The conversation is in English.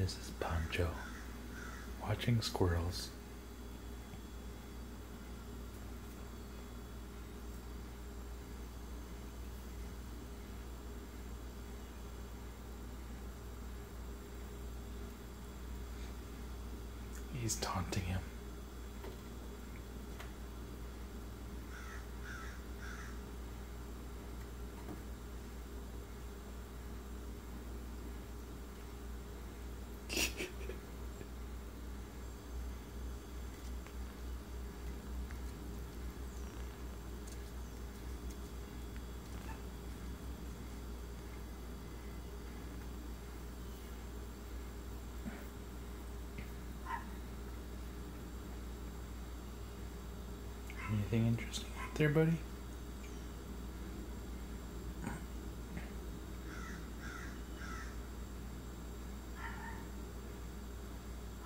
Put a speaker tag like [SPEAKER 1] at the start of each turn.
[SPEAKER 1] This is Pancho watching squirrels. He's taunting him. Anything interesting out there, buddy?